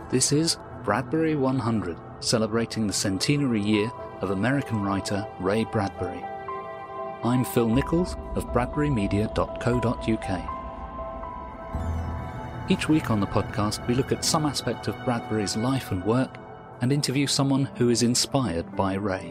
This is Bradbury 100, celebrating the centenary year of American writer Ray Bradbury. I'm Phil Nichols of bradburymedia.co.uk. Each week on the podcast we look at some aspect of Bradbury's life and work and interview someone who is inspired by Ray.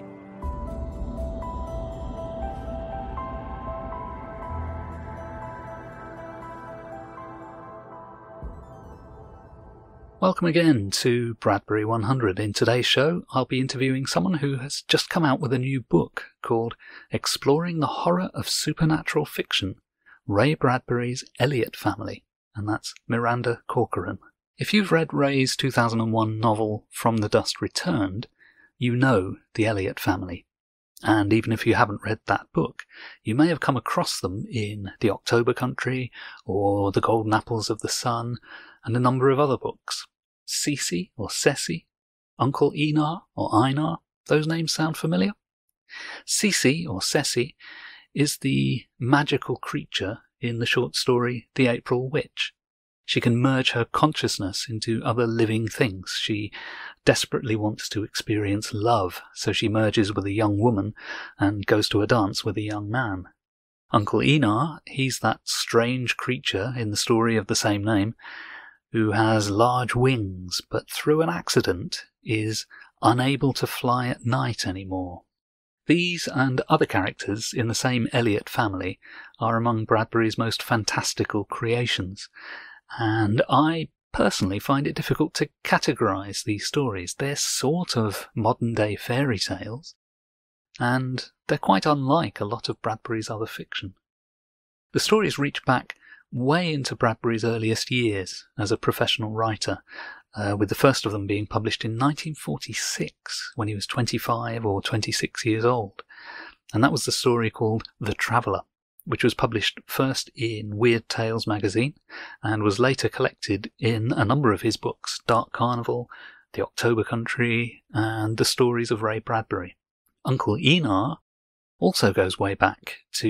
Welcome again to Bradbury 100. In today's show, I'll be interviewing someone who has just come out with a new book called Exploring the Horror of Supernatural Fiction, Ray Bradbury's Elliott Family, and that's Miranda Corcoran. If you've read Ray's 2001 novel From the Dust Returned, you know the Elliott family. And even if you haven't read that book, you may have come across them in The October Country or The Golden Apples of the Sun and a number of other books. Cecy or Cecy, Uncle Einar or Einar, those names sound familiar? Cecy or Cecy is the magical creature in the short story The April Witch. She can merge her consciousness into other living things. She desperately wants to experience love, so she merges with a young woman and goes to a dance with a young man. Uncle Einar, he's that strange creature in the story of the same name, who has large wings, but through an accident is unable to fly at night anymore. These and other characters in the same Elliott family are among Bradbury's most fantastical creations, and I personally find it difficult to categorise these stories. They're sort of modern-day fairy tales, and they're quite unlike a lot of Bradbury's other fiction. The stories reach back way into Bradbury's earliest years as a professional writer, with the first of them being published in 1946 when he was 25 or 26 years old. And that was the story called The Traveller, which was published first in Weird Tales magazine and was later collected in a number of his books, Dark Carnival, The October Country, and The Stories of Ray Bradbury. Uncle Einar also goes way back to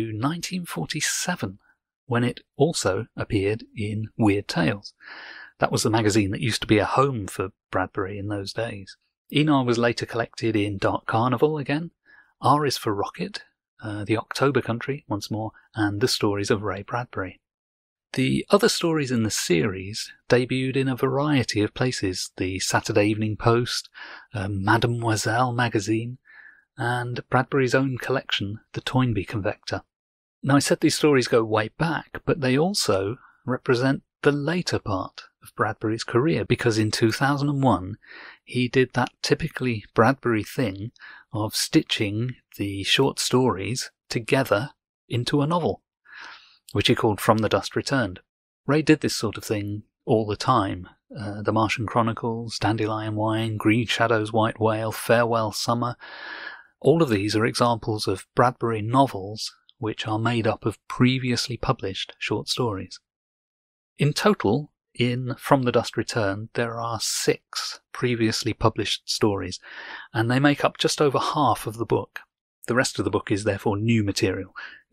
1947, when it also appeared in Weird Tales. That was the magazine that used to be a home for Bradbury in those days. Einar was later collected in Dark Carnival again, R is for Rocket, The October Country once more, and The Stories of Ray Bradbury. The other stories in the series debuted in a variety of places: the Saturday Evening Post, Mademoiselle magazine, and Bradbury's own collection, the Toynbee Convector. Now, I said these stories go way back, but they also represent the later part of Bradbury's career, because in 2001 he did that typically Bradbury thing of stitching the short stories together into a novel, which he called From the Dust Returned. Ray did this sort of thing all the time. The Martian Chronicles, Dandelion Wine, Green Shadows, White Whale, Farewell Summer. All of these are examples of Bradbury novels which are made up of previously published short stories. In total, in From the Dust Returned, there are 6 previously published stories, and they make up just over half of the book. The rest of the book is therefore new material,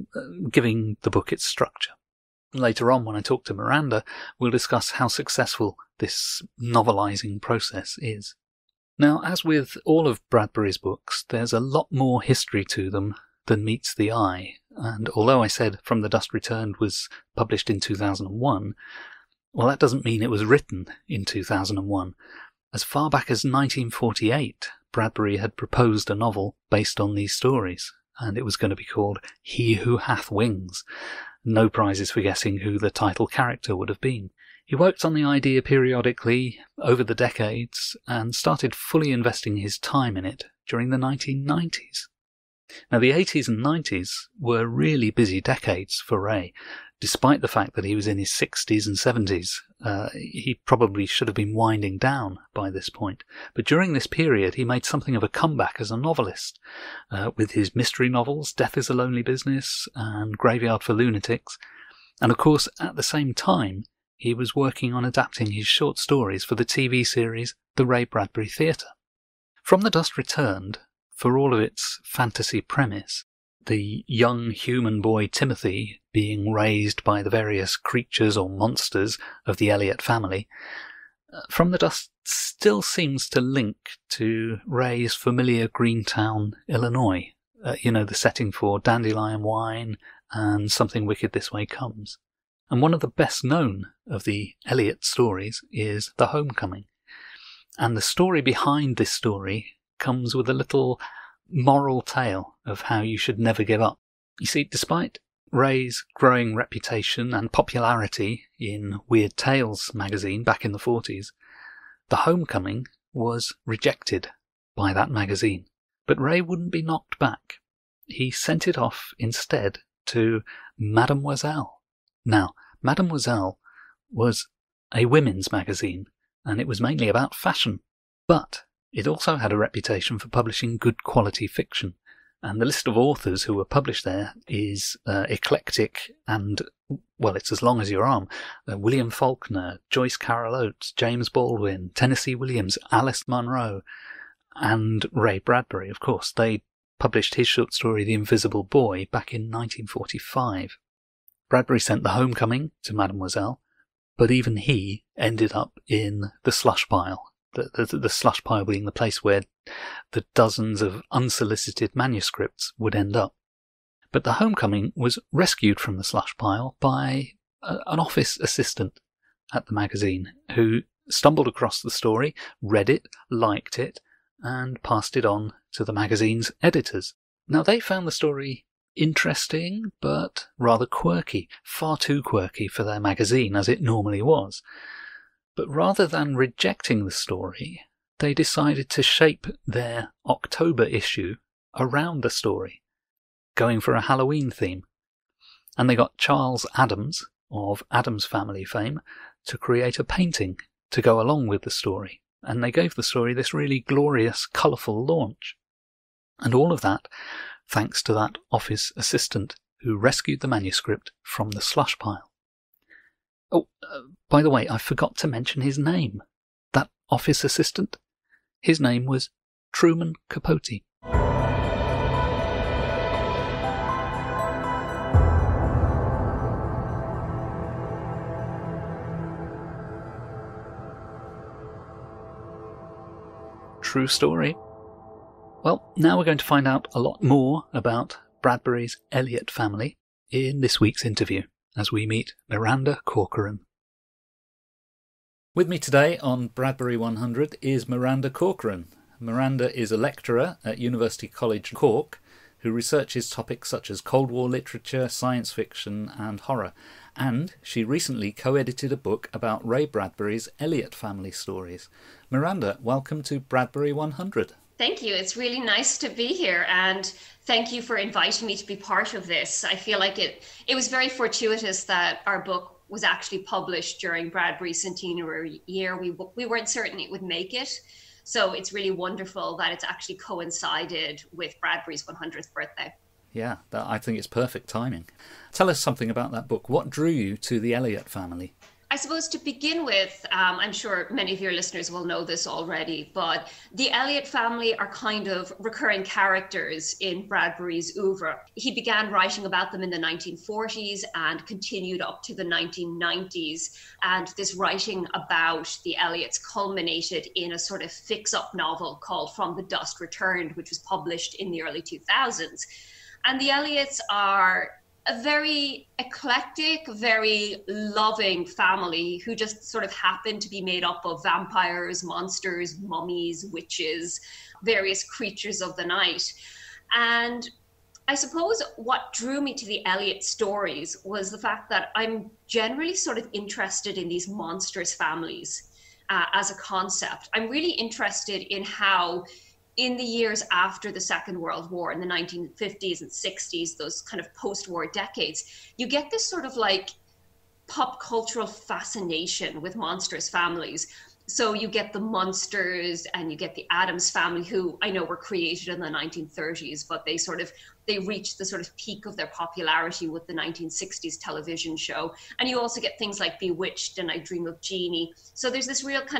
giving the book its structure. Later on, when I talk to Miranda, we'll discuss how successful this novelising process is. Now, as with all of Bradbury's books, there's a lot more history to them than meets the eye, and although I said From the Dust Returned was published in 2001, well, that doesn't mean it was written in 2001. As far back as 1948, Bradbury had proposed a novel based on these stories, and it was going to be called He Who Hath Wings. No prizes for guessing who the title character would have been. He worked on the idea periodically over the decades and started fully investing his time in it during the 1990s. Now, the 80s and 90s were really busy decades for Ray. Despite the fact that he was in his 60s and 70s, he probably should have been winding down by this point. But during this period, he made something of a comeback as a novelist, with his mystery novels, Death is a Lonely Business and Graveyard for Lunatics. And of course, at the same time, he was working on adapting his short stories for the TV series The Ray Bradbury Theatre. From the Dust Returned, for all of its fantasy premise, the young human boy Timothy being raised by the various creatures or monsters of the Elliott family, From the Dust still seems to link to Ray's familiar Greentown, Illinois, the setting for Dandelion Wine and Something Wicked This Way Comes. And one of the best known of the Elliott stories is The Homecoming. And the story behind this story comes with a little moral tale of how you should never give up. You see, despite Ray's growing reputation and popularity in Weird Tales magazine back in the 40s, The Homecoming was rejected by that magazine. But Ray wouldn't be knocked back. He sent it off instead to Mademoiselle. Now, Mademoiselle was a women's magazine, and it was mainly about fashion. But it also had a reputation for publishing good quality fiction. And the list of authors who were published there is eclectic and, well, it's as long as your arm. William Faulkner, Joyce Carol Oates, James Baldwin, Tennessee Williams, Alice Munro, and Ray Bradbury, of course. They published his short story The Invisible Boy back in 1945. Bradbury sent The Homecoming to Mademoiselle, but even he ended up in the slush pile. The slush pile being the place where the dozens of unsolicited manuscripts would end up. But The Homecoming was rescued from the slush pile by an office assistant at the magazine who stumbled across the story, read it, liked it, and passed it on to the magazine's editors. Now, they found the story interesting, but rather quirky, far too quirky for their magazine, as it normally was. But rather than rejecting the story, they decided to shape their October issue around the story, going for a Halloween theme. And they got Charles Addams, of Addams Family fame, to create a painting to go along with the story. And they gave the story this really glorious, colourful launch. And all of that thanks to that office assistant who rescued the manuscript from the slush pile. Oh, by the way, I forgot to mention his name. That office assistant? His name was Truman Capote. True story. Well, now we're going to find out a lot more about Bradbury's Elliott family in this week's interview, as we meet Miranda Corcoran. With me today on Bradbury 100 is Miranda Corcoran. Miranda is a lecturer at University College Cork who researches topics such as Cold War literature, science fiction and horror. And she recently co-edited a book about Ray Bradbury's Elliott family stories. Miranda, welcome to Bradbury 100. Thank you. It's really nice to be here, and thank you for inviting me to be part of this. I feel like it was very fortuitous that our book was actually published during Bradbury's centenary year. We weren't certain it would make it, so it's really wonderful that it's actually coincided with Bradbury's 100th birthday. Yeah, I think it's perfect timing. Tell us something about that book. What drew you to the Elliott family? I suppose to begin with, I'm sure many of your listeners will know this already, but the Elliott family are kind of recurring characters in Bradbury's oeuvre. He began writing about them in the 1940s and continued up to the 1990s. And this writing about the Elliotts culminated in a sort of fix-up novel called From the Dust Returned, which was published in the early 2000s. And the Elliotts are a very eclectic, very loving family who just sort of happen to be made up of vampires, monsters, mummies, witches, various creatures of the night. And I suppose what drew me to the Elliott stories was the fact that I'm generally sort of interested in these monstrous families as a concept. I'm really interested in how in the years after the Second World War, in the 1950s and 60s, those kind of post-war decades, you get this sort of like pop cultural fascination with monstrous families. So you get the Munsters and you get the Addams family, who I know were created in the 1930s, but they reached the sort of peak of their popularity with the 1960s television show. And you also get things like Bewitched and I Dream of Jeannie. So there's this real kind of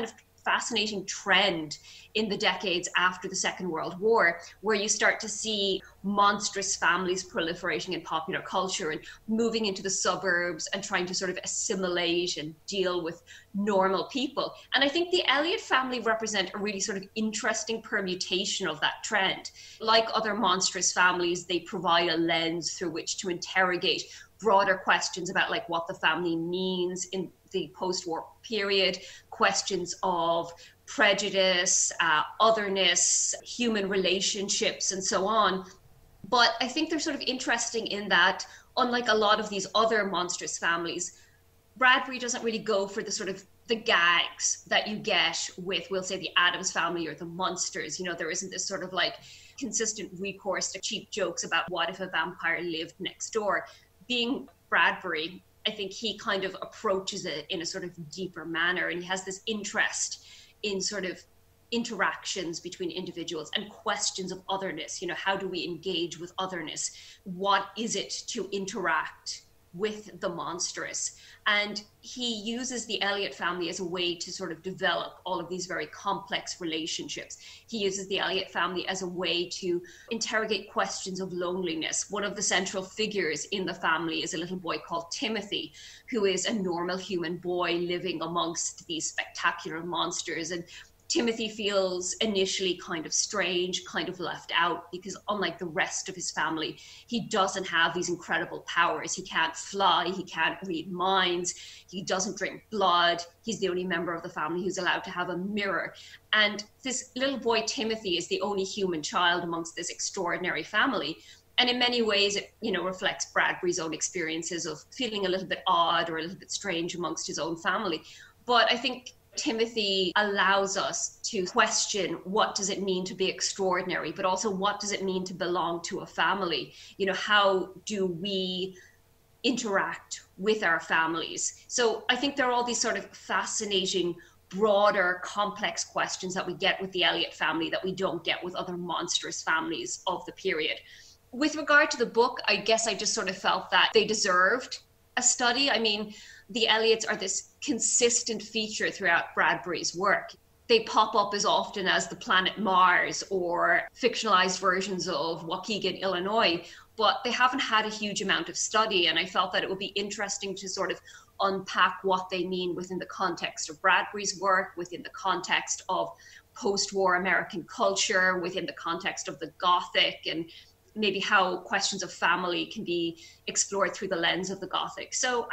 fascinating trend in the decades after the Second World War, where you start to see monstrous families proliferating in popular culture and moving into the suburbs and trying to sort of assimilate and deal with normal people. And I think the Elliott family represent a really sort of interesting permutation of that trend. Like other monstrous families, they provide a lens through which to interrogate broader questions about like what the family means in the post-war period, questions of prejudice, otherness, human relationships, and so on. But I think they're sort of interesting in that, unlike a lot of these other monstrous families, Bradbury doesn't really go for the sort of the gags that you get with, we'll say, the Addams family or the Munsters. You know, there isn't this sort of like consistent recourse to cheap jokes about what if a vampire lived next door. Being Bradbury, I think he kind of approaches it in a sort of deeper manner, and he has this interest in sort of interactions between individuals and questions of otherness. You know, how do we engage with otherness? What is it to interact with the monstrous? And he uses the Elliott family as a way to sort of develop all of these very complex relationships. He uses the Elliott family as a way to interrogate questions of loneliness. One of the central figures in the family is a little boy called Timothy, who is a normal human boy living amongst these spectacular monsters. And Timothy feels initially kind of strange, kind of left out, because unlike the rest of his family, he doesn't have these incredible powers. He can't fly, he can't read minds, he doesn't drink blood. He's the only member of the family who's allowed to have a mirror. And this little boy, Timothy, is the only human child amongst this extraordinary family. And in many ways, it, you know, reflects Bradbury's own experiences of feeling a little bit odd or a little bit strange amongst his own family. But I think Timothy allows us to question, what does it mean to be extraordinary, but also what does it mean to belong to a family? You know, how do we interact with our families? So I think there are all these sort of fascinating, broader, complex questions that we get with the Elliott family that we don't get with other monstrous families of the period. With regard to the book, I guess I just sort of felt that they deserved a study. I mean, the Elliots are this consistent feature throughout Bradbury's work. They pop up as often as the planet Mars or fictionalized versions of Waukegan, Illinois, but they haven't had a huge amount of study. And I felt that it would be interesting to sort of unpack what they mean within the context of Bradbury's work, within the context of post-war American culture, within the context of the Gothic, and maybe how questions of family can be explored through the lens of the Gothic. So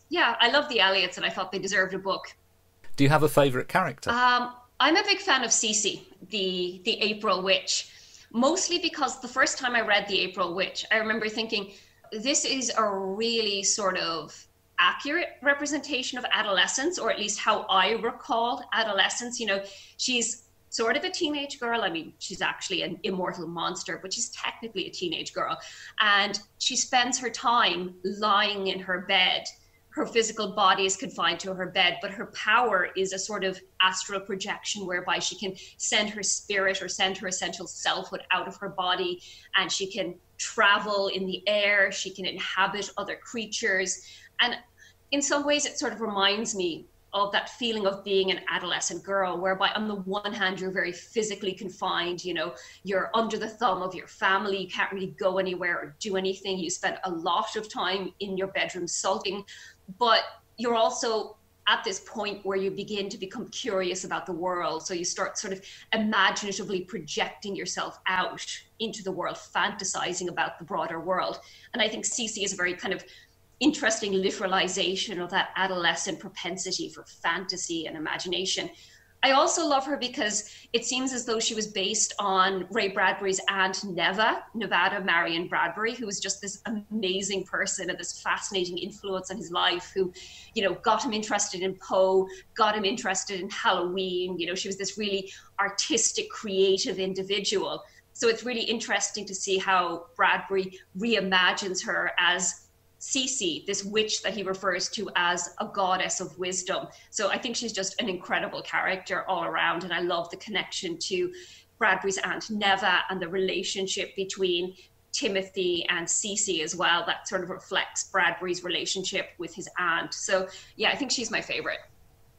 I love the Elliots, and I thought they deserved a book. Do you have a favourite character? I'm a big fan of Cecy, the April Witch, mostly because the first time I read The April Witch, I remember thinking, this is a really sort of accurate representation of adolescence, or at least how I recall adolescence. You know, she's sort of a teenage girl. I mean, she's actually an immortal monster, but she's technically a teenage girl. And she spends her time lying in her bed. Her physical body is confined to her bed, but her power is a sort of astral projection whereby she can send her spirit or send her essential selfhood out of her body, and she can travel in the air. She can inhabit other creatures. And in some ways, it sort of reminds me of that feeling of being an adolescent girl, whereby on the one hand, you're very physically confined, you know, you're under the thumb of your family, you can't really go anywhere or do anything. You spend a lot of time in your bedroom sulking, but you're also at this point where you begin to become curious about the world. So you start sort of imaginatively projecting yourself out into the world, fantasizing about the broader world. And I think Cecy is a very kind of interesting literalization of that adolescent propensity for fantasy and imagination. I also love her because it seems as though she was based on Ray Bradbury's aunt Nevada Marion Bradbury, who was just this amazing person and this fascinating influence on his life, who, you know, got him interested in Poe, got him interested in Halloween. You know, she was this really artistic, creative individual. So it's really interesting to see how Bradbury reimagines her as Cecy, this witch that he refers to as a goddess of wisdom. So I think she's just an incredible character all around. And I love the connection to Bradbury's aunt Neva and the relationship between Timothy and Cecy as well. That sort of reflects Bradbury's relationship with his aunt. So yeah, I think she's my favorite.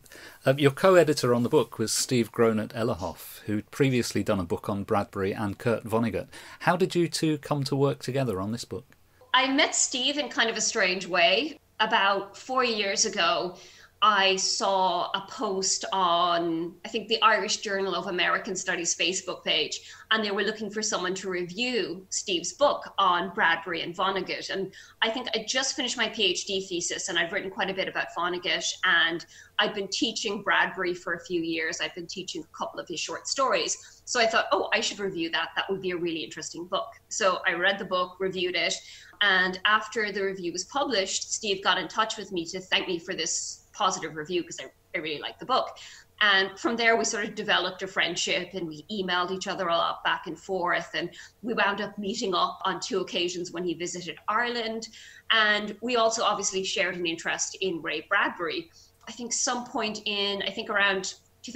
Your co-editor on the book was Steve Gronert-Ellerhoff, who'd previously done a book on Bradbury and Kurt Vonnegut. How did you two come to work together on this book? I met Steve in kind of a strange way. About 4 years ago, I saw a post on, I think, the Irish Journal of American Studies Facebook page, and they were looking for someone to review Steve's book on Bradbury and Vonnegut. And I think I just finished my PhD thesis, and I've written quite a bit about Vonnegut, and I've been teaching Bradbury for a few years. I've been teaching a couple of his short stories. So I thought, oh, I should review that. That would be a really interesting book. So I read the book, reviewed it, and after the review was published, Steve got in touch with me to thank me for this positive review because I really liked the book. And from there, we sort of developed a friendship, and we emailed each other a lot back and forth. And we wound up meeting up on 2 occasions when he visited Ireland. And we also obviously shared an interest in Ray Bradbury. I think some point in, I think around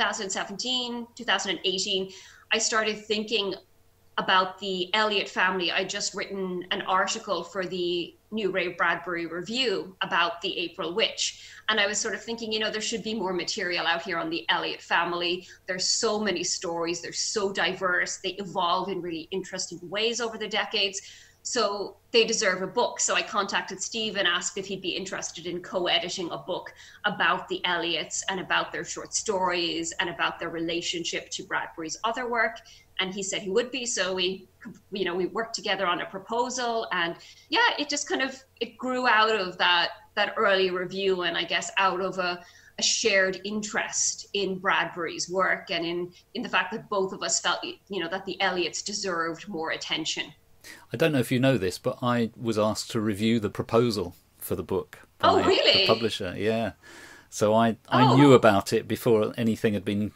2017, 2018, I started thinking about the Elliott family. I'd just written an article for the new Ray Bradbury review about the April Witch. And I was sort of thinking, there should be more material out here on the Elliott family. There's so many stories. They're so diverse. They evolve in really interesting ways over the decades. So they deserve a book. So I contacted Steve and asked if he'd be interested in co-editing a book about the Elliots and about their short stories and about their relationship to Bradbury's other work. And he said he would be. So we worked together on a proposal, and it just it grew out of that early review, and I guess out of a shared interest in Bradbury's work and in the fact that both of us felt, that the Elliots deserved more attention. I don't know if you know this, but I was asked to review the proposal for the book by Oh, really? the publisher. Yeah. So I knew about it before anything had been,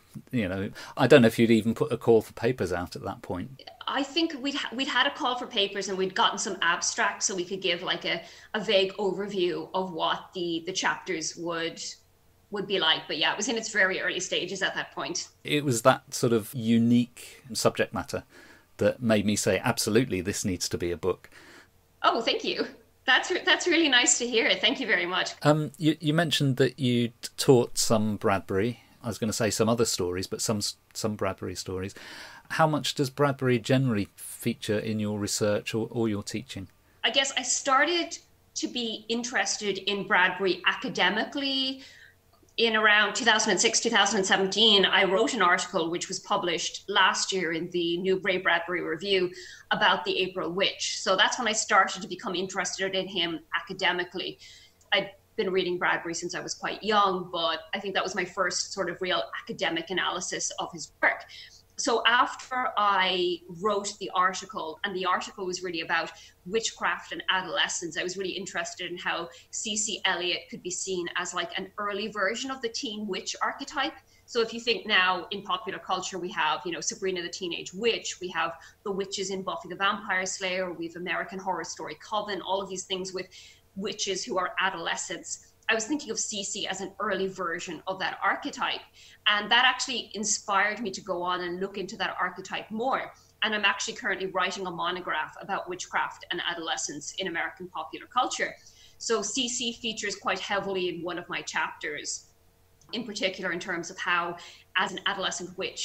I don't know if you'd even put a call for papers out at that point. I think we'd had a call for papers, and we'd gotten some abstracts so we could give like a vague overview of what the chapters would be like. But yeah, it was in its very early stages at that point. It was that sort of unique subject matter that made me say, absolutely, this needs to be a book. Oh, thank you. That's really nice to hear. Thank you very much. You mentioned that you taught some Bradbury. I was going to say some other stories, but some Bradbury stories. How much does Bradbury generally feature in your research or your teaching? I guess I started to be interested in Bradbury academically in around 2006, 2017. I wrote an article which was published last year in the new Ray Bradbury review about the April Witch. So that's when I started to become interested in him academically. I'd been reading Bradbury since I was quite young, but I think that was my first sort of real academic analysis of his work. So after I wrote the article, and the article was really about witchcraft and adolescence, I was really interested in how Cecy Elliott could be seen as like an early version of the teen witch archetype. So if you think now in popular culture, we have, Sabrina the Teenage Witch, we have the witches in Buffy the Vampire Slayer, we have American Horror Story Coven, all of these things with witches who are adolescents. I was thinking of Cecy as an early version of that archetype. And that actually inspired me to go on and look into that archetype more. And I'm actually currently writing a monograph about witchcraft and adolescence in American popular culture. So Cecy features quite heavily in one of my chapters, in particular in terms of how, as an adolescent witch,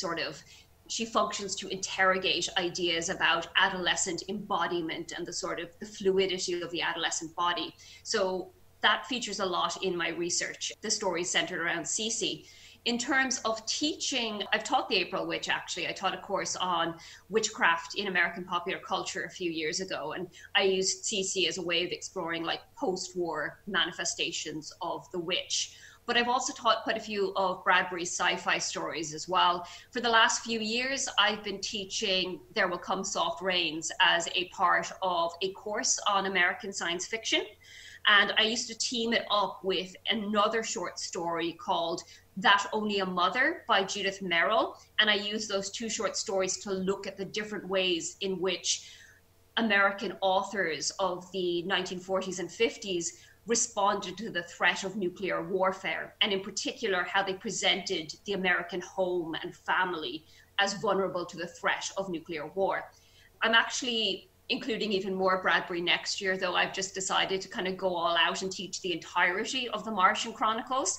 she functions to interrogate ideas about adolescent embodiment and the sort of the fluidity of the adolescent body. So that features a lot in my research. The story is centered around Cecy. In terms of teaching, I've taught the April Witch, actually. I taught a course on witchcraft in American popular culture a few years ago, and I used Cecy as a way of exploring like post-war manifestations of the witch. But I've also taught quite a few of Bradbury's sci-fi stories as well. For the last few years, I've been teaching There Will Come Soft Rains as a part of a course on American science fiction. And I used to team it up with another short story called That Only a Mother by Judith Merrill. And I used those 2 short stories to look at the different ways in which American authors of the 1940s and 50s responded to the threat of nuclear warfare, and in particular, how they presented the American home and family as vulnerable to the threat of nuclear war. I'm actually including even more Bradbury next year, though I've just decided to kind of go all out and teach the entirety of the Martian Chronicles.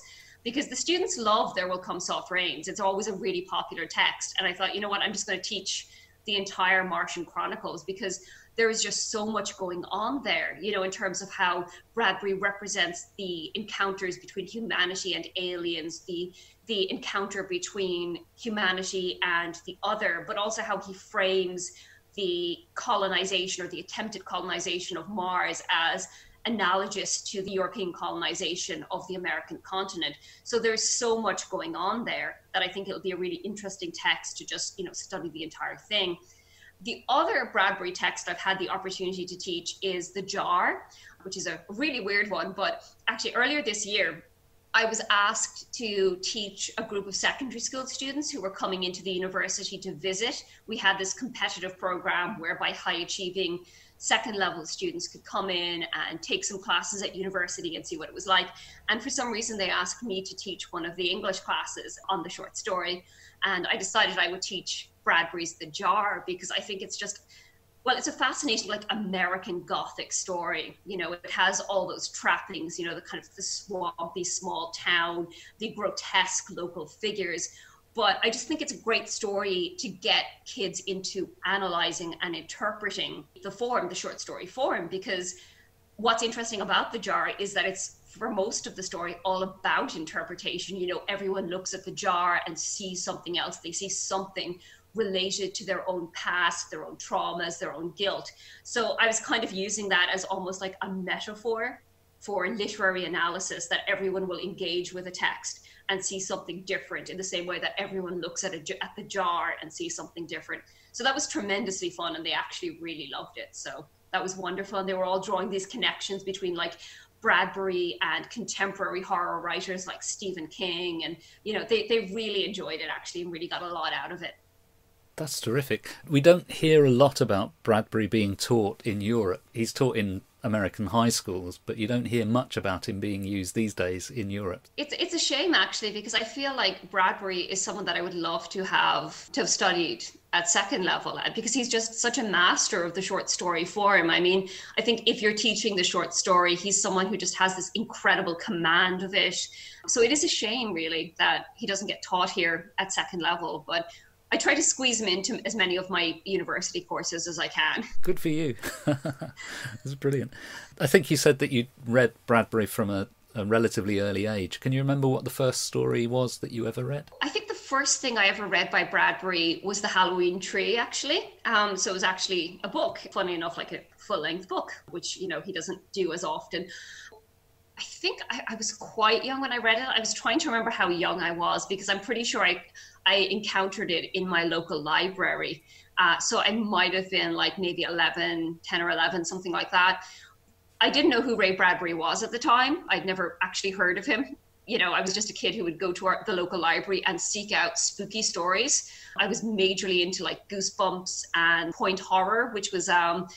because the students love There Will Come Soft Rains. It's always a really popular text. And I thought, you know what, I'm just going to teach the entire Martian Chronicles, because there is just so much going on there, you know, in terms of how Bradbury represents the encounters between humanity and aliens, the encounter between humanity and the other, but also how he frames the colonization or the attempted colonization of Mars as analogous to the European colonization of the American continent. So there's so much going on there that I think it'll be a really interesting text to just, you know, study the entire thing. The other Bradbury text I've had the opportunity to teach is The Jar, which is a really weird one. But actually earlier this year, I was asked to teach a group of secondary school students who were coming into the university to visit. We had this competitive program whereby high achieving second level students could come in and take some classes at university and see what it was like. And for some reason, they asked me to teach one of the English classes on the short story. And I decided I would teach Bradbury's The Jar, because I think it's just, well, it's a fascinating, like, American Gothic story. You know, it has all those trappings, you know, the kind of the swampy small town, the grotesque local figures. But I just think it's a great story to get kids into analyzing and interpreting the form, the short story form, because what's interesting about The Jar is that it's, for most of the story, all about interpretation. You know, everyone looks at the jar and sees something else. They see something related to their own past, their own traumas, their own guilt. So I was kind of using that as almost like a metaphor for literary analysis, that everyone will engage with a text and see something different in the same way that everyone looks at the jar and sees something different. So that was tremendously fun, and they actually really loved it. So that was wonderful. And they were all drawing these connections between, like, Bradbury and contemporary horror writers like Stephen King. And, you know, they really enjoyed it, actually, and really got a lot out of it. That's terrific. We don't hear a lot about Bradbury being taught in Europe. He's taught in American high schools, but you don't hear much about him being used these days in Europe. It's a shame, actually, because I feel like Bradbury is someone that I would love to have studied at second level, because he's just such a master of the short story form. I mean, I think if you're teaching the short story, he's someone who just has this incredible command of it. So it is a shame, really, that he doesn't get taught here at second level, but I try to squeeze him into as many of my university courses as I can. Good for you. That's brilliant. I think you said that you read Bradbury from a relatively early age. Can you remember what the first story was that you ever read? I think the first thing I ever read by Bradbury was The Halloween Tree, actually. So it was actually a book, funny enough, like a full-length book, which, you know, he doesn't do as often. I think I was quite young when I read it. I was trying to remember how young I was, because I'm pretty sure I encountered it in my local library. So I might have been like maybe 10 or 11, something like that. I didn't know who Ray Bradbury was at the time. I'd never actually heard of him. You know, I was just a kid who would go to the local library and seek out spooky stories. I was majorly into like Goosebumps and Point Horror, which was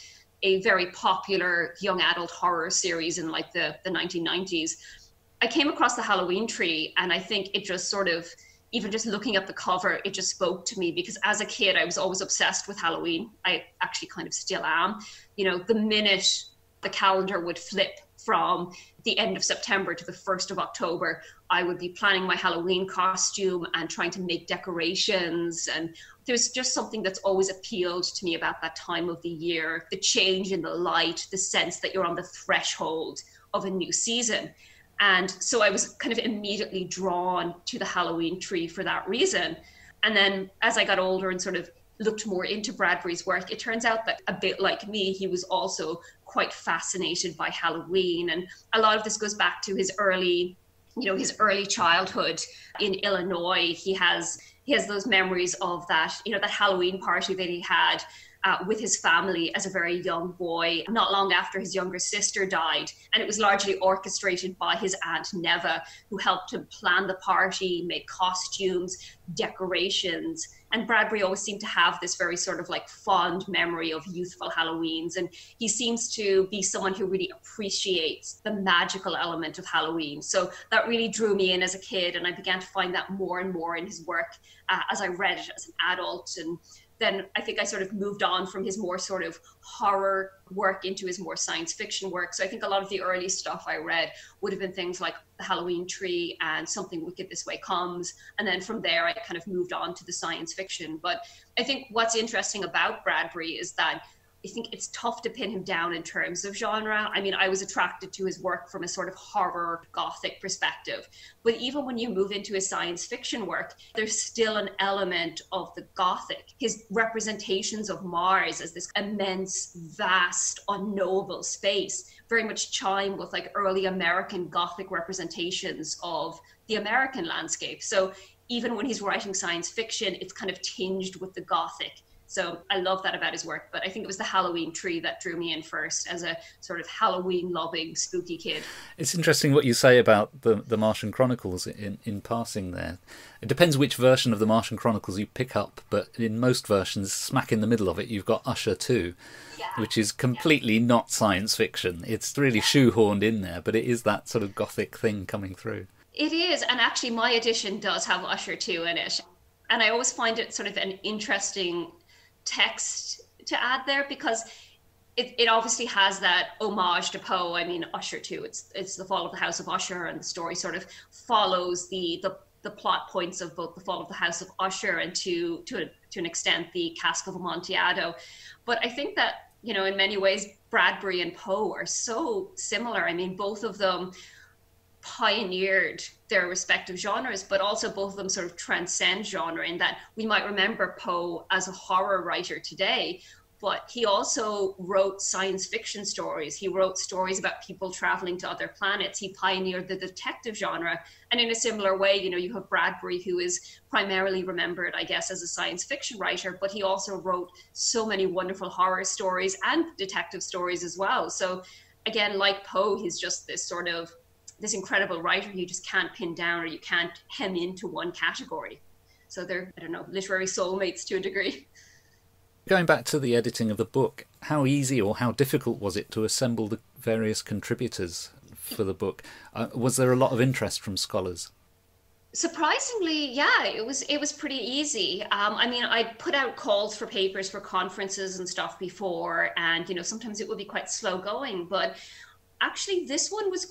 a very popular young adult horror series in like the 1990s. I came across The Halloween Tree, and I think it just sort of, even just looking at the cover, it just spoke to me, because as a kid, I was always obsessed with Halloween. I actually kind of still am. You know, the minute the calendar would flip from the end of September to the 1st of October, I would be planning my Halloween costume and trying to make decorations. And there's just something that's always appealed to me about that time of the year, the change in the light, the sense that you're on the threshold of a new season. And so I was kind of immediately drawn to The Halloween Tree for that reason. And then as I got older and sort of looked more into Bradbury's work, it turns out that, a bit like me, he was also quite fascinated by Halloween. And a lot of this goes back to his early childhood in Illinois. He has those memories of that, you know, that Halloween party that he had with his family as a very young boy, not long after his younger sister died. And it was largely orchestrated by his Aunt Neva, who helped him plan the party, make costumes, decorations. And Bradbury always seemed to have this very sort of like fond memory of youthful Halloweens. And he seems to be someone who really appreciates the magical element of Halloween. So that really drew me in as a kid. And I began to find that more and more in his work as I read it as an adult. And then I think I sort of moved on from his more sort of horror work into his more science fiction work. So I think a lot of the early stuff I read would have been things like The Halloween Tree and Something Wicked This Way Comes. And then from there, I kind of moved on to the science fiction. But I think what's interesting about Bradbury is that I think it's tough to pin him down in terms of genre. I mean, I was attracted to his work from a sort of horror gothic perspective. But even when you move into his science fiction work, there's still an element of the gothic. His representations of Mars as this immense, vast, unknowable space very much chime with like early American gothic representations of the American landscape. So even when he's writing science fiction, it's kind of tinged with the gothic. So I love that about his work, but I think it was The Halloween Tree that drew me in first as a sort of Halloween-loving, spooky kid. It's interesting what you say about the Martian Chronicles in passing there. It depends which version of the Martian Chronicles you pick up, but in most versions, smack in the middle of it, you've got Usher 2, which is completely not science fiction. It's really shoehorned in there, but it is that sort of gothic thing coming through. It is, and actually my edition does have Usher 2 in it. And I always find it sort of an interesting text to add there because it obviously has that homage to Poe. I mean, Usher too. It's the fall of the House of Usher, and the story sort of follows the plot points of both the fall of the House of Usher and to an extent the Cask of Amontillado. But I think that, you know, in many ways Bradbury and Poe are so similar. I mean, both of them pioneered their respective genres, but also both of them sort of transcend genre in that we might remember Poe as a horror writer today, but he also wrote science fiction stories. He wrote stories about people traveling to other planets. He pioneered the detective genre. And in a similar way, you know, you have Bradbury, who is primarily remembered, I guess, as a science fiction writer, but he also wrote so many wonderful horror stories and detective stories as well. So again, like Poe, he's just this sort of this incredible writer you just can't pin down, or you can't hem into one category. So they're, I don't know, literary soulmates to a degree. Going back to the editing of the book, how easy or how difficult was it to assemble the various contributors for the book? Was there a lot of interest from scholars? Surprisingly, yeah, it was pretty easy. I mean, I put out calls for papers for conferences and stuff before, and, you know, sometimes it would be quite slow going, but actually, this one was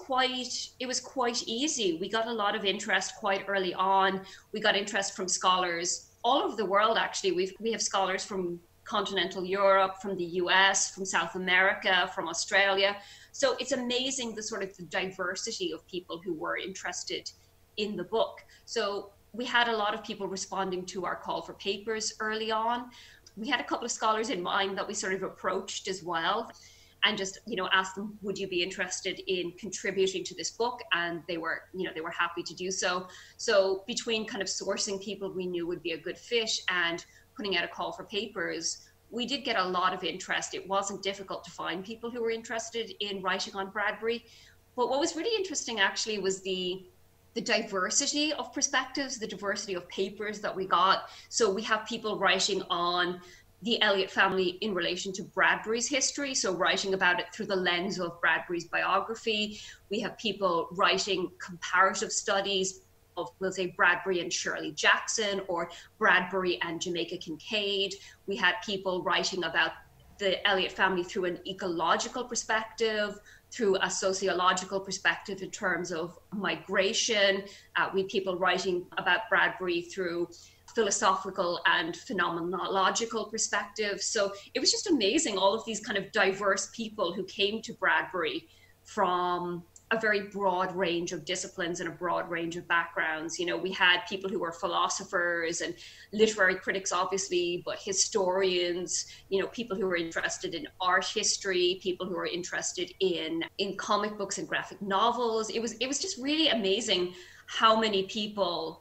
quite easy. We got a lot of interest quite early on. We got interest from scholars all over the world, actually. We have scholars from continental Europe, from the US, from South America, from Australia. So it's amazing the sort of the diversity of people who were interested in the book. So we had a lot of people responding to our call for papers early on. We had a couple of scholars in mind that we sort of approached as well, and just, you know, asked them, would you be interested in contributing to this book? And they were happy to do so. So between kind of sourcing people we knew would be a good fit and putting out a call for papers, we did get a lot of interest. It wasn't difficult to find people who were interested in writing on Bradbury. But what was really interesting actually was the diversity of perspectives, the diversity of papers that we got. So we have people writing on the Elliott family in relation to Bradbury's history, so writing about it through the lens of Bradbury's biography. We have people writing comparative studies of, let's say, Bradbury and Shirley Jackson, or Bradbury and Jamaica Kincaid. We had people writing about the Elliott family through an ecological perspective, through a sociological perspective in terms of migration. We had people writing about Bradbury through philosophical and phenomenological perspective. So it was just amazing, all of these kind of diverse people who came to Bradbury from a very broad range of disciplines and a broad range of backgrounds. You know, we had people who were philosophers and literary critics, obviously, but historians, you know, people who were interested in art history, people who were interested in comic books and graphic novels. It was just really amazing how many people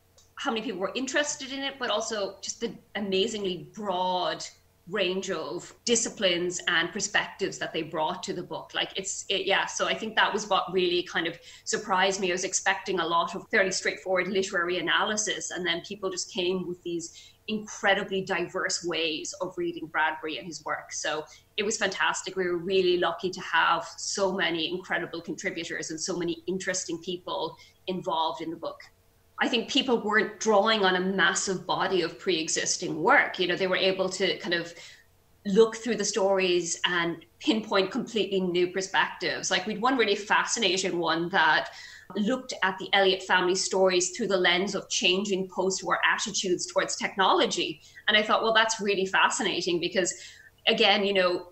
were interested in it, but also just the amazingly broad range of disciplines and perspectives that they brought to the book. So I think that was what really kind of surprised me. I was expecting a lot of fairly straightforward literary analysis, and then people just came with these incredibly diverse ways of reading Bradbury and his work. So it was fantastic. We were really lucky to have so many incredible contributors and so many interesting people involved in the book. I think people weren't drawing on a massive body of pre-existing work. They were able to kind of look through the stories and pinpoint completely new perspectives. Like, we'd one really fascinating one that looked at the Elliott family stories through the lens of changing post-war attitudes towards technology. And I thought, well, that's really fascinating because, again,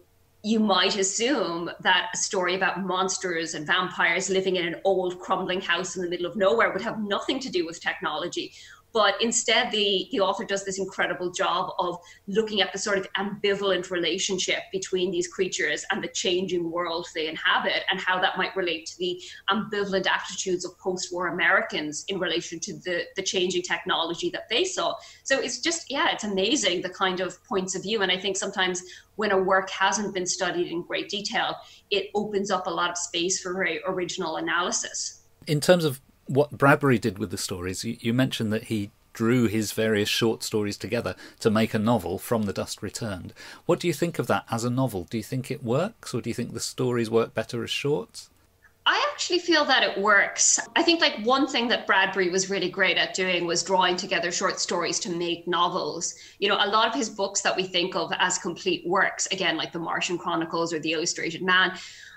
you might assume that a story about monsters and vampires living in an old crumbling house in the middle of nowhere would have nothing to do with technology. But instead, the author does this incredible job of looking at the sort of ambivalent relationship between these creatures and the changing world they inhabit, and how that might relate to the ambivalent attitudes of post-war Americans in relation to the changing technology that they saw. So it's just, it's amazing, the kind of points of view. And I think sometimes when a work hasn't been studied in great detail, it opens up a lot of space for very original analysis. In terms of what Bradbury did with the stories, you mentioned that he drew his various short stories together to make a novel from The Dust Returned. What do you think of that as a novel? Do you think it works, or do you think the stories work better as shorts? I actually feel that it works. I think one thing that Bradbury was really great at doing was drawing together short stories to make novels. A lot of his books that we think of as complete works, again, like The Martian Chronicles or The Illustrated Man,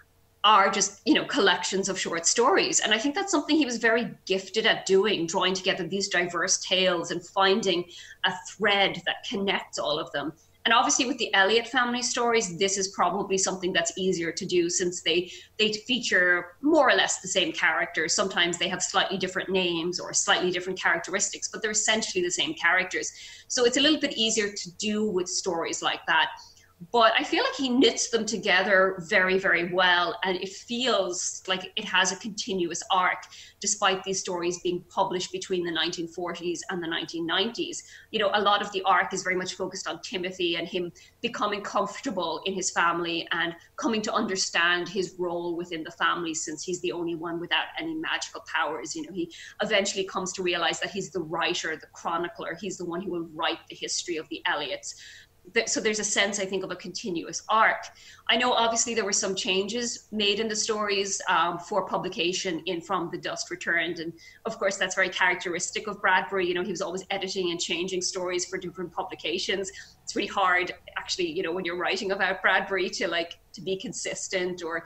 are just, collections of short stories. And I think that's something he was very gifted at doing, drawing together these diverse tales and finding a thread that connects all of them. And obviously with the Elliott family stories, this is probably something that's easier to do, since they feature more or less the same characters. Sometimes they have slightly different names or slightly different characteristics, but they're essentially the same characters. So it's a little bit easier to do with stories like that. But I feel like he knits them together very, very well, and it feels like it has a continuous arc, despite these stories being published between the 1940s and the 1990s. A lot of the arc is very much focused on Timothy and him becoming comfortable in his family and coming to understand his role within the family, since he's the only one without any magical powers. He eventually comes to realize that he's the writer, the chronicler. He's the one who will write the history of the Elliots. So there's a sense, I think, of a continuous arc. I know obviously there were some changes made in the stories for publication in From the Dust Returned. And of course, that's very characteristic of Bradbury. He was always editing and changing stories for different publications. It's really hard, actually, when you're writing about Bradbury to be consistent, or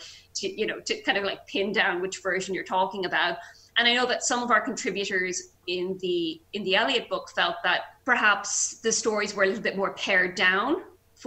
to kind of pin down which version you're talking about. And I know that some of our contributors in the Elliott book felt that perhaps the stories were a little bit more pared down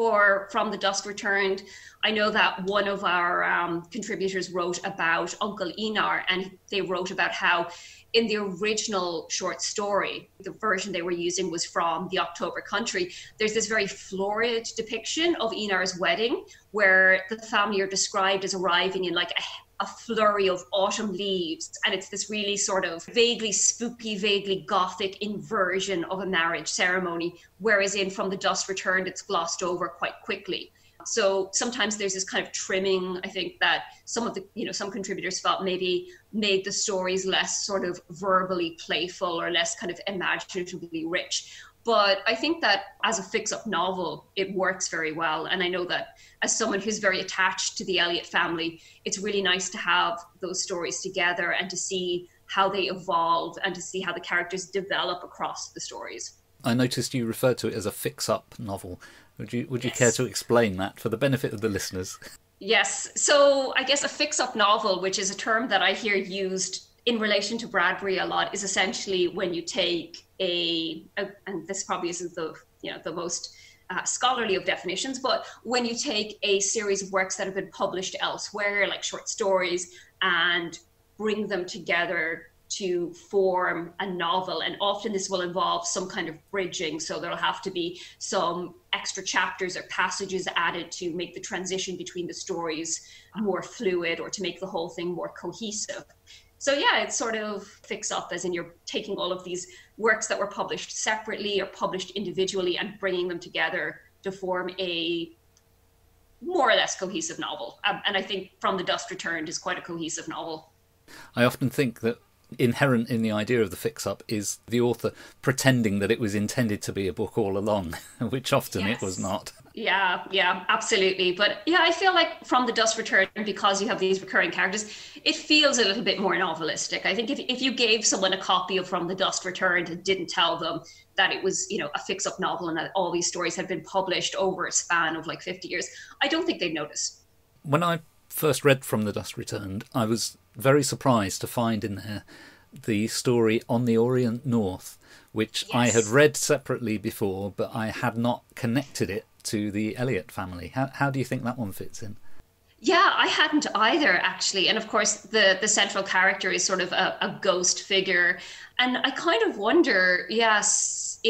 From the Dust Returned. I know that one of our contributors wrote about Uncle Einar, and they wrote about how in the original short story, the version they were using was from The October Country. There's this very florid depiction of Einar's wedding, where the family are described as arriving in a flurry of autumn leaves. And it's this really sort of vaguely spooky, vaguely gothic inversion of a marriage ceremony. Whereas in From the Dust Returned, it's glossed over quite quickly. So sometimes there's this kind of trimming, I think, that some of the, some contributors felt maybe made the stories less sort of verbally playful or less kind of imaginatively rich. But I think that as a fix-up novel, it works very well. And I know that as someone who's very attached to the Elliott family, it's really nice to have those stories together and to see how they evolve and to see how the characters develop across the stories. I noticed you referred to it as a fix-up novel. Would you Yes. care to explain that for the benefit of the listeners? Yes. So I guess a fix-up novel, which is a term that I hear used in relation to Bradbury a lot, is essentially when you take and this probably isn't the most scholarly of definitions, but when you take a series of works that have been published elsewhere, like short stories, and bring them together to form a novel. And often this will involve some kind of bridging. So there'll have to be some extra chapters or passages added to make the transition between the stories more fluid, or to make the whole thing more cohesive. So yeah, it's sort of fix up, as in you're taking all of these works that were published separately or published individually and bringing them together to form a more or less cohesive novel. And I think From the Dust Returned is quite a cohesive novel. I often think that inherent in the idea of the fix-up is the author pretending that it was intended to be a book all along, which often Yes. it was not. Yeah, absolutely. But yeah, I feel like From the Dust Returned, because you have these recurring characters, it feels a little bit more novelistic. I think if you gave someone a copy of From the Dust Returned and didn't tell them that it was, a fix-up novel and that all these stories had been published over a span of like 50 years, I don't think they'd notice. When I first read From the Dust Returned, I was very surprised to find in there the story On the Orient North, which Yes. I had read separately before, but I had not connected it to the Elliott family. How do you think that one fits in? Yeah, I hadn't either, actually. And of course, the central character is sort of a ghost figure. And I kind of wonder, yes,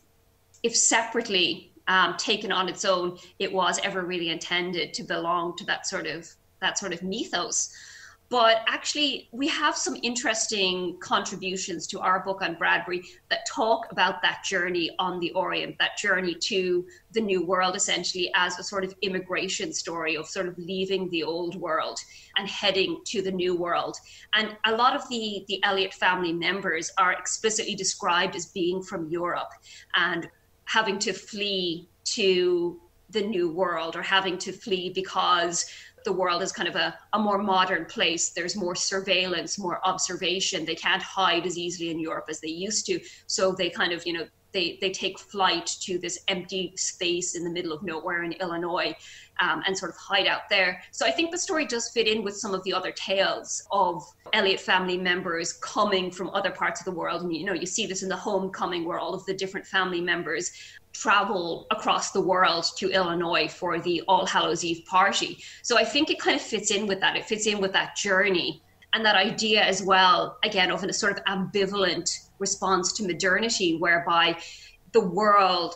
if separately, taken on its own, it was ever really intended to belong to that sort of mythos. But actually, we have some interesting contributions to our book on Bradbury that talk about that journey on the Orient, that journey to the New World, essentially as a sort of immigration story of sort of leaving the old world and heading to the new world. And a lot of the Elliott family members are explicitly described as being from Europe and having to flee to the new world, or having to flee because the world is kind of a more modern place. There's more surveillance, more observation. They can't hide as easily in Europe as they used to. So they kind of, they take flight to this empty space in the middle of nowhere in Illinois, and sort of hide out there. So I think the story does fit in with some of the other tales of Elliott family members coming from other parts of the world. And, you see this in The Homecoming, where all of the different family members travel across the world to Illinois for the All Hallows Eve party. So I think it kind of fits in with that. It fits in with that journey and that idea as well, again, of a sort of ambivalent response to modernity, whereby the world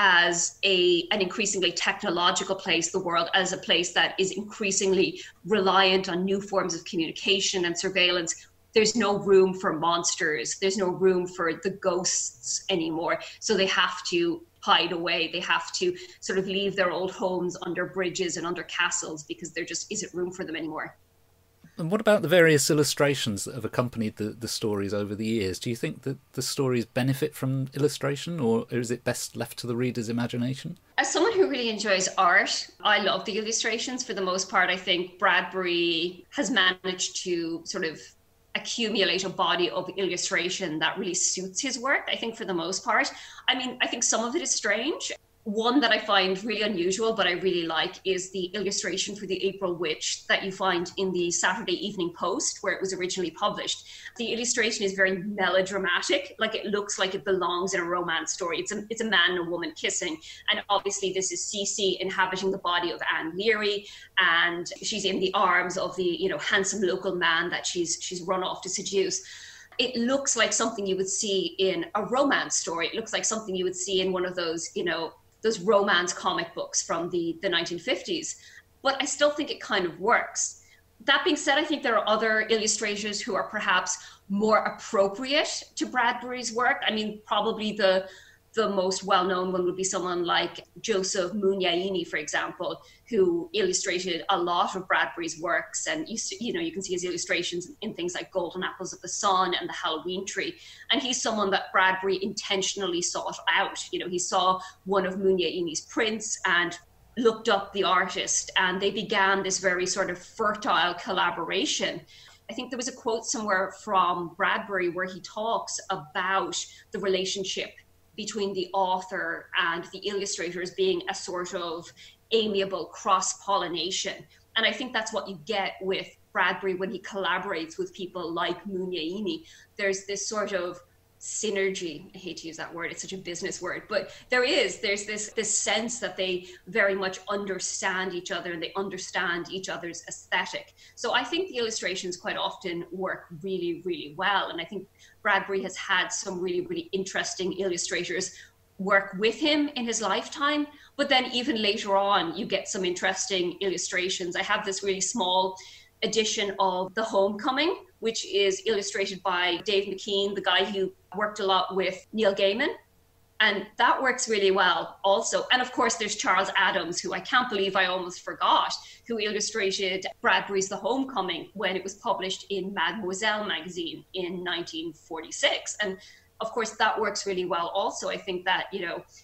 as an increasingly technological place, the world as a place that is increasingly reliant on new forms of communication and surveillance. There's no room for monsters. There's no room for the ghosts anymore. So they have to hide away. They have to sort of leave their old homes under bridges and under castles because there just isn't room for them anymore. And what about the various illustrations that have accompanied the stories over the years? Do you think that the stories benefit from illustration, or is it best left to the reader's imagination? As someone who really enjoys art, I love the illustrations for the most part. I think Bradbury has managed to sort of accumulate a body of illustration that really suits his work, I think, for the most part. I mean, I think some of it is strange. One that I find really unusual, but I really like, is the illustration for the April Witch that you find in the Saturday Evening Post, where it was originally published. The illustration is very melodramatic, like it looks like it belongs in a romance story. It's a man and a woman kissing. And obviously this is Cecy inhabiting the body of Anne Leary, and she's in the arms of the, handsome local man that she's run off to seduce. It looks like something you would see in a romance story. It looks like something you would see in one of those, those romance comic books from the 1950s. But I still think it kind of works. That being said, I think there are other illustrators who are perhaps more appropriate to Bradbury's work. I mean, probably the most well-known one would be someone like Joseph Munyaini, for example, who illustrated a lot of Bradbury's works. And you can see his illustrations in things like Golden Apples of the Sun and the Halloween Tree. And he's someone that Bradbury intentionally sought out. He saw one of Munyaini's prints and looked up the artist, and they began this very sort of fertile collaboration. I think there was a quote somewhere from Bradbury where he talks about the relationship between the author and the illustrators being a sort of amiable cross-pollination. And I think that's what you get with Bradbury when he collaborates with people like Munyaini. There's this sort of synergy. I hate to use that word, it's such a business word, but there's this sense that they very much understand each other and they understand each other's aesthetic. So I think the illustrations quite often work really, really well. And I think Bradbury has had some really, really interesting illustrators work with him in his lifetime. But then even later on, you get some interesting illustrations. I have this really small edition of The Homecoming, which is illustrated by Dave McKean, the guy who worked a lot with Neil Gaiman. And that works really well also. And of course, there's Charles Addams, who I can't believe I almost forgot, who illustrated Bradbury's The Homecoming when it was published in Mademoiselle magazine in 1946. And of course, that works really well also. I think that,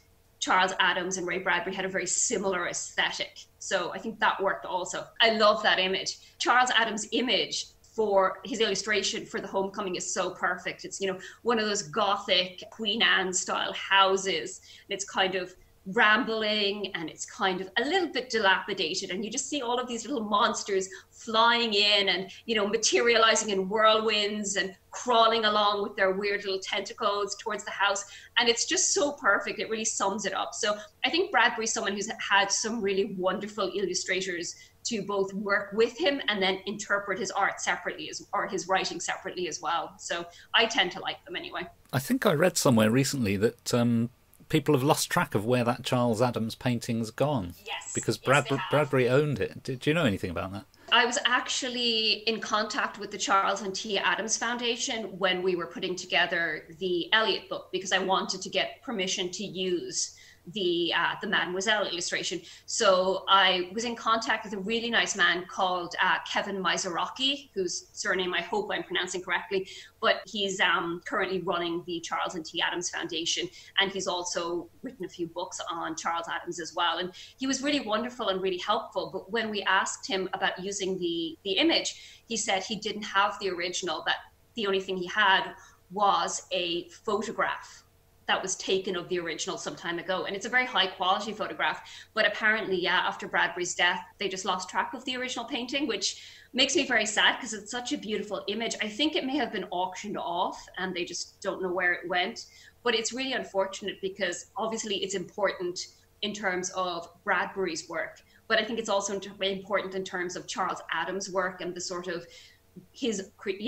Charles Addams and Ray Bradbury had a very similar aesthetic. So I think that worked also. I love that image. Charles Addams' image for his illustration for The Homecoming is so perfect. It's, one of those Gothic Queen Anne style houses. And it's kind of rambling and it's kind of a little bit dilapidated, and you just see all of these little monsters flying in and materializing in whirlwinds and crawling along with their weird little tentacles towards the house, and it's just so perfect. It really sums it up. So I think Bradbury's someone who's had some really wonderful illustrators to both work with him and then interpret his art separately or his writing separately as well. So I tend to like them anyway. I think I read somewhere recently that people have lost track of where that Charles Addams painting's gone. Yes. Because Bradbury owned it. Do you know anything about that? I was actually in contact with the Charles and Tia Addams Foundation when we were putting together the Elliott book, because I wanted to get permission to use the Mademoiselle illustration. So I was in contact with a really nice man called Kevin Mizoraki, whose surname I hope I'm pronouncing correctly, but he's currently running the Charles and T. Addams Foundation, and he's also written a few books on Charles Addams as well. And he was really wonderful and really helpful, but when we asked him about using the image, he said he didn't have the original, that the only thing he had was a photograph that was taken of the original some time ago. And it's a very high quality photograph, but apparently, after Bradbury's death, they just lost track of the original painting, which makes me very sad because it's such a beautiful image. I think it may have been auctioned off and they just don't know where it went, but it's really unfortunate because obviously it's important in terms of Bradbury's work, but I think it's also important in terms of Charles Addams' work and the sort of his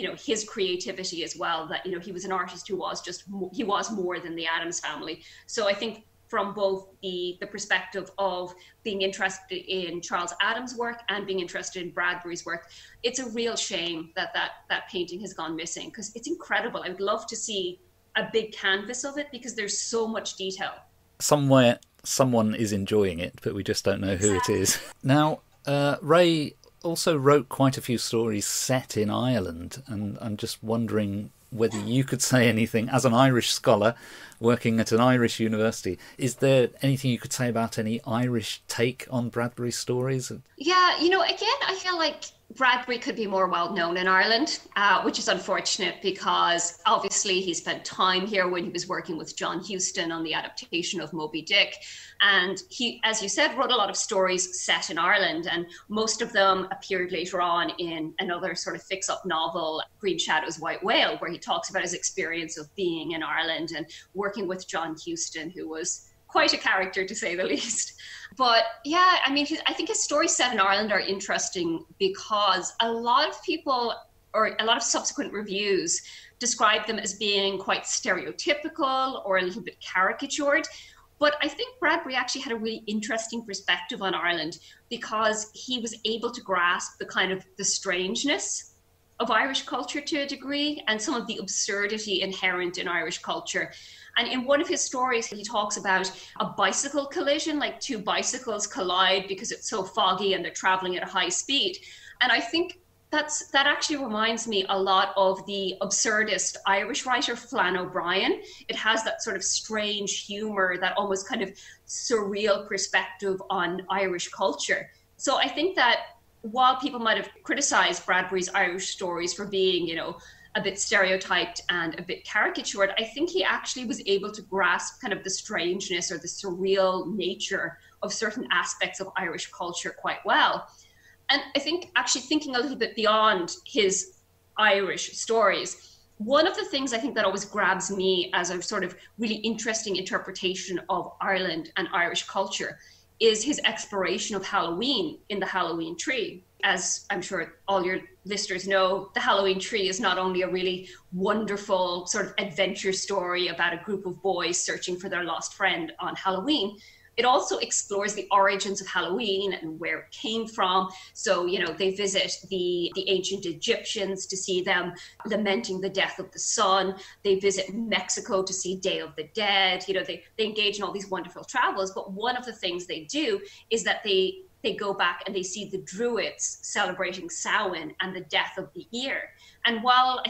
creativity as well, that he was an artist who was more than the Addams family. So I think from both the perspective of being interested in Charles Addams' work and being interested in Bradbury's work, it's a real shame that painting has gone missing, because it's incredible. I would love to see a big canvas of it because there's so much detail. Somewhere someone is enjoying it, but we just don't know who it is. Now, Ray also wrote quite a few stories set in Ireland, and I'm just wondering whether you could say anything, as an Irish scholar working at an Irish university, is there anything you could say about any Irish take on Bradbury's stories? Yeah, again, I feel like Bradbury could be more well known in Ireland, which is unfortunate because obviously he spent time here when he was working with John Huston on the adaptation of Moby Dick. And he, as you said, wrote a lot of stories set in Ireland, and most of them appeared later on in another sort of fix-up novel, Green Shadow's White Whale, where he talks about his experience of being in Ireland and working with John Huston, who was quite a character to say the least. But yeah, I mean, I think his stories set in Ireland are interesting because a lot of people, or a lot of subsequent reviews, describe them as being quite stereotypical or a little bit caricatured. But I think Bradbury actually had a really interesting perspective on Ireland because he was able to grasp the kind of the strangeness of Irish culture to a degree and some of the absurdity inherent in Irish culture. And in one of his stories, he talks about a bicycle collision, like two bicycles collide because it's so foggy and they're traveling at a high speed. And I think that actually reminds me a lot of the absurdist Irish writer Flann O'Brien. It has that sort of strange humor, that almost kind of surreal perspective on Irish culture. So I think that while people might have criticized Bradbury's Irish stories for being, a bit stereotyped and a bit caricatured, I think he actually was able to grasp kind of the strangeness or the surreal nature of certain aspects of Irish culture quite well. And I think actually thinking a little bit beyond his Irish stories, one of the things I think that always grabs me as a sort of really interesting interpretation of Ireland and Irish culture is his exploration of Halloween in The Halloween Tree. As I'm sure all your listeners know, The Halloween Tree is not only a really wonderful sort of adventure story about a group of boys searching for their lost friend on Halloween, it also explores the origins of Halloween and where it came from. So, they visit the ancient Egyptians to see them lamenting the death of the sun. They visit Mexico to see Day of the Dead. They engage in all these wonderful travels. But one of the things they do is that they go back and they see the Druids celebrating Samhain and the death of the year. And while I think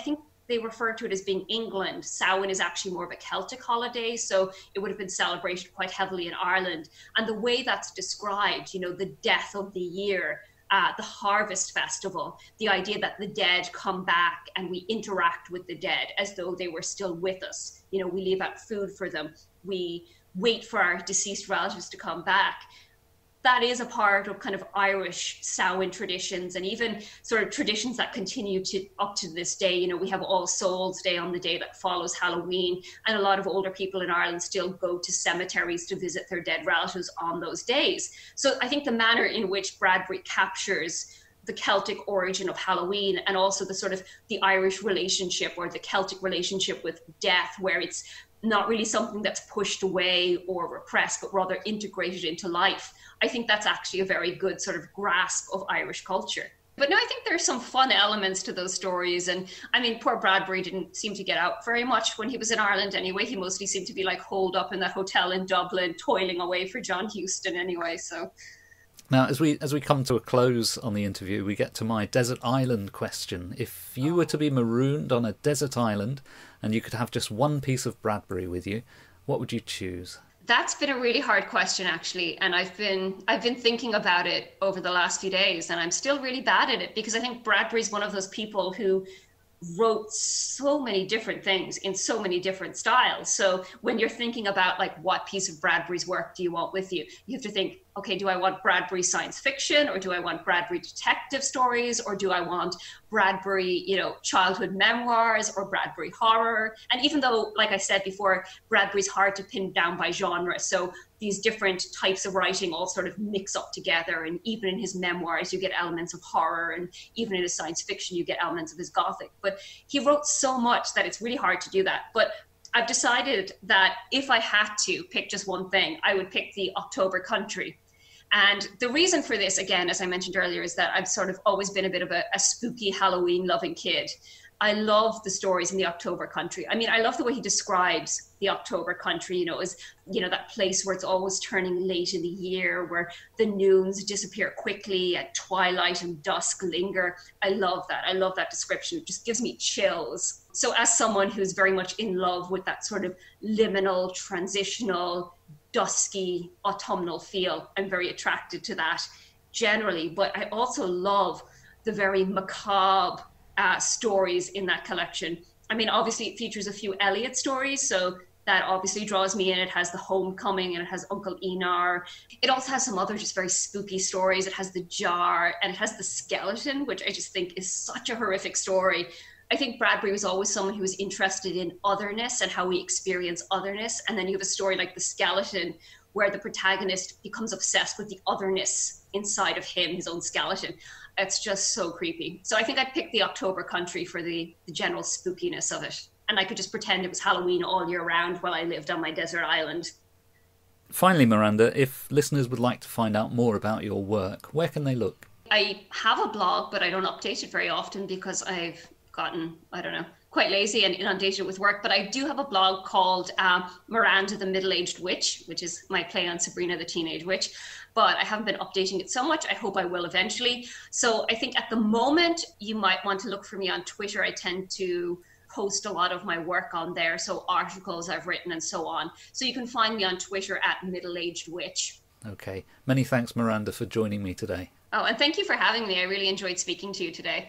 they refer to it as being England. Samhain is actually more of a Celtic holiday, so it would have been celebrated quite heavily in Ireland. And the way that's described, the death of the year, the harvest festival, the idea that the dead come back and we interact with the dead as though they were still with us. We leave out food for them. We wait for our deceased relatives to come back. That is a part of kind of Irish Samhain traditions, and even sort of traditions that continue up to this day. We have All Souls Day on the day that follows Halloween, and a lot of older people in Ireland still go to cemeteries to visit their dead relatives on those days. So I think the manner in which Bradbury captures the Celtic origin of Halloween, and also the sort of the Irish relationship or the Celtic relationship with death, where it's not really something that's pushed away or repressed, but rather integrated into life. I think that's actually a very good sort of grasp of Irish culture. But no, I think there's some fun elements to those stories. And I mean, poor Bradbury didn't seem to get out very much when he was in Ireland anyway. He mostly seemed to be like holed up in that hotel in Dublin, toiling away for John Huston anyway. So now, as we come to a close on the interview, we get to my desert island question. If you were to be marooned on a desert island and you could have just one piece of Bradbury with you, what would you choose? That's been a really hard question, actually. And I've been thinking about it over the last few days, and I'm still really bad at it, because I think Bradbury's one of those people who wrote so many different things in so many different styles. So when you're thinking about like what piece of Bradbury's work do you want with you, you have to think, okay, do I want Bradbury science fiction, or do I want Bradbury detective stories, or do I want Bradbury, childhood memoirs, or Bradbury horror? And even though, like I said before, Bradbury's hard to pin down by genre, so these different types of writing all sort of mix up together. And even in his memoirs, you get elements of horror, and even in his science fiction, you get elements of his Gothic. But he wrote so much that it's really hard to do that. But I've decided that if I had to pick just one thing, I would pick the October Country. And the reason for this, again, as I mentioned earlier, is that I've sort of always been a bit of a spooky Halloween loving kid. I love the stories in the October Country. I mean, I love the way he describes the October Country, as, that place where it's always turning late in the year, where the noons disappear quickly, at twilight and dusk linger. I love that. I love that description. It just gives me chills. So as someone who's very much in love with that sort of liminal, transitional, dusky, autumnal feel, I'm very attracted to that generally. But I also love the very macabre stories in that collection. I mean, obviously it features a few Elliott stories, so that obviously draws me in. It has the homecoming, and it has Uncle Einar. It also has some other just very spooky stories. It has the jar, and it has the skeleton, which I just think is such a horrific story. I think Bradbury was always someone who was interested in otherness and how we experience otherness. And then you have a story like The Skeleton, where the protagonist becomes obsessed with the otherness inside of him, his own skeleton. It's just so creepy. So I think I'd pick the October Country for the general spookiness of it. And I could just pretend it was Halloween all year round while I lived on my desert island. Finally, Miranda, if listeners would like to find out more about your work, where can they look? I have a blog, but I don't update it very often because I've gotten, quite lazy and inundated with work. But I do have a blog called Miranda the Middle-Aged Witch, which is my play on Sabrina the Teenage Witch. But I haven't been updating it so much. I hope I will eventually. So I think at the moment, you might want to look for me on Twitter. I tend to post a lot of my work on there, so articles I've written and so on. So you can find me on Twitter at Middle-Aged Witch. Okay. Many thanks, Miranda, for joining me today. Oh, and thank you for having me. I really enjoyed speaking to you today.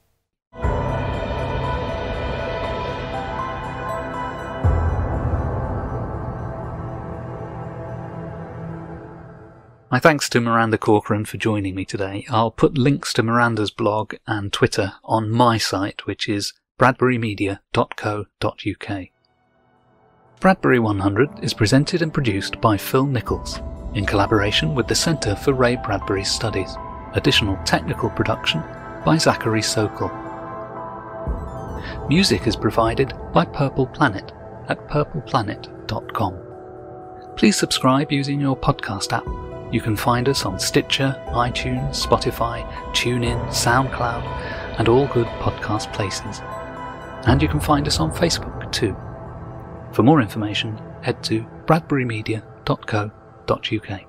My thanks to Miranda Corcoran for joining me today. I'll put links to Miranda's blog and Twitter on my site, which is bradburymedia.co.uk. Bradbury 100 is presented and produced by Phil Nichols, in collaboration with the Centre for Ray Bradbury Studies. Additional technical production by Zachary Sokol. Music is provided by Purple Planet at purpleplanet.com. Please subscribe using your podcast app. You can find us on Stitcher, iTunes, Spotify, TuneIn, SoundCloud, and all good podcast places. And you can find us on Facebook too. For more information, head to bradburymedia.co.uk.